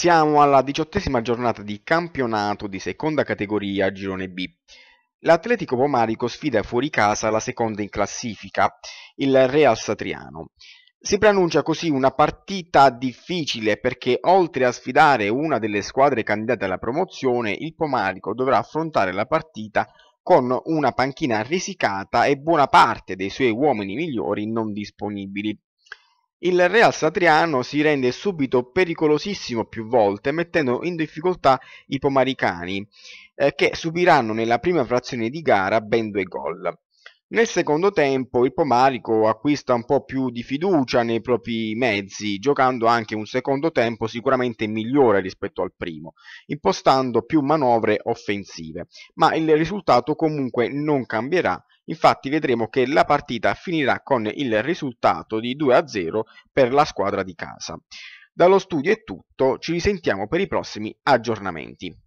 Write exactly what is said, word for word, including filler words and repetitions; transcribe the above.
Siamo alla diciottesima giornata di campionato di seconda categoria Girone B. L'Atletico Pomarico sfida fuori casa la seconda in classifica, il Real Satriano. Si preannuncia così una partita difficile perché oltre a sfidare una delle squadre candidate alla promozione, il Pomarico dovrà affrontare la partita con una panchina risicata e buona parte dei suoi uomini migliori non disponibili. Il Real Satriano si rende subito pericolosissimo più volte, mettendo in difficoltà i pomaricani, eh, che subiranno nella prima frazione di gara ben due gol. Nel secondo tempo il Pomarico acquista un po' più di fiducia nei propri mezzi, giocando anche un secondo tempo sicuramente migliore rispetto al primo, impostando più manovre offensive, ma il risultato comunque non cambierà. Infatti vedremo che la partita finirà con il risultato di due a zero per la squadra di casa. Dallo studio è tutto, ci risentiamo per i prossimi aggiornamenti.